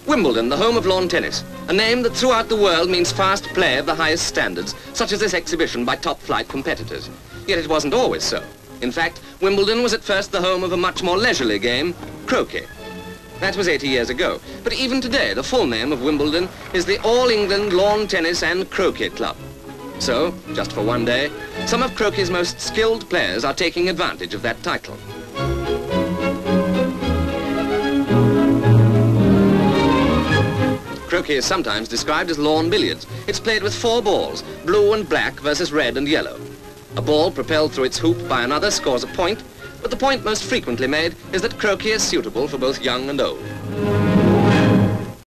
Wimbledon, the home of lawn tennis, a name that throughout the world means fast play of the highest standards, such as this exhibition by top-flight competitors. Yet it wasn't always so. In fact, Wimbledon was at first the home of a much more leisurely game, croquet. That was 80 years ago. But even today, the full name of Wimbledon is the All England Lawn Tennis and Croquet Club. So, just for one day, some of croquet's most skilled players are taking advantage of that title. Croquet is sometimes described as lawn billiards. It's played with 4 balls, blue and black versus red and yellow. A ball propelled through its hoop by another scores a point, but the point most frequently made is that croquet is suitable for both young and old.